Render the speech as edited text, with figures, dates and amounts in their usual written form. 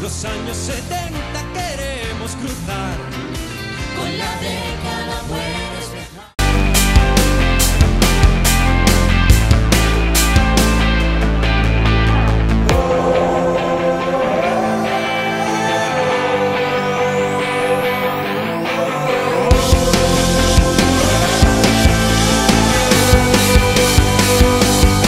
los años 70 queremos cruzar. Con la década buena